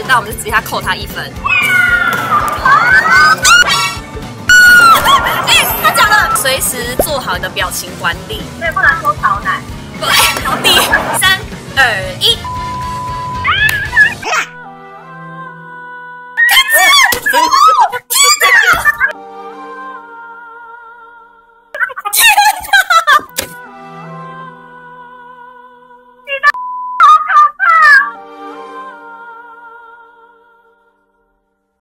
那我们就直接扣他1分。他讲了，随时做好你的表情管理， 所以不能说超难。 对，好，3、2、1。